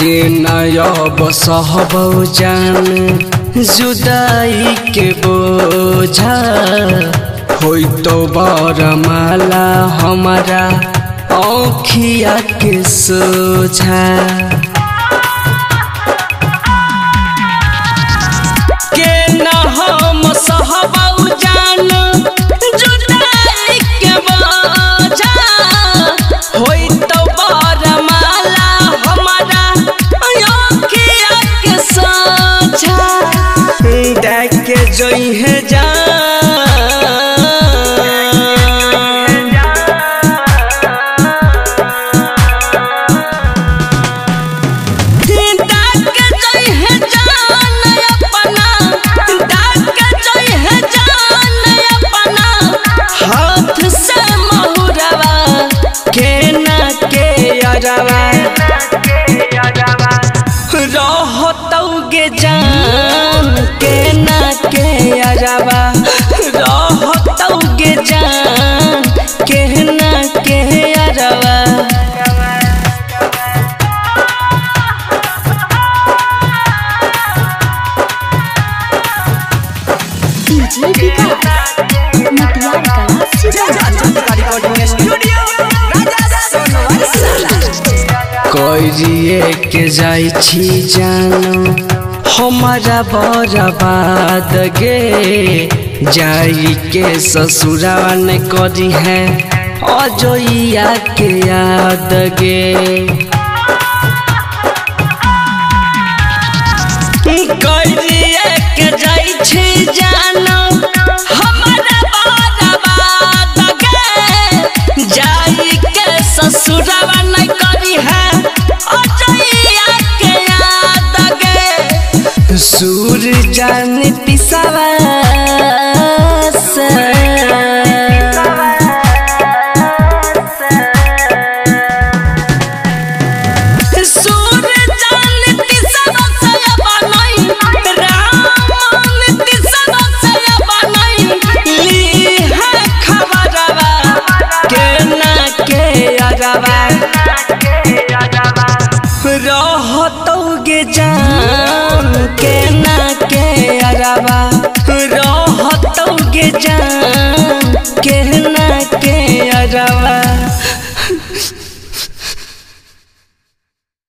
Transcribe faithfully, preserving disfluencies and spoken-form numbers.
के नयब सहबौ जान जुदाई के बोझा होई तो बरमाला हमारा औखिया के सोझा के न हम सहबौ जान जुदाई के बोझा होई तो बरमाला हमारा औखिया के सोझा देख के जोई है जान रहतौगे जान के ना के अरवा रहतौगे जान के ना के अरवा डीजे विकास मटियार कला स्टूडियो करिए के जाई छी जानो हमारा बर्बाद गे जाई के ससुराल ने करी है अजोइया के याद गे करिए के जाई छी जानो हमारा बर्बाद गे जाई के ससुराल ने करी है सूर जान पिसावा सूर जान पिसावा से बनई रामन पिसावा से बनई ली है खबरवा के ना के अरवा रहतौगे जान के ना के अरवा रहतौगे जान के ना के अरवा।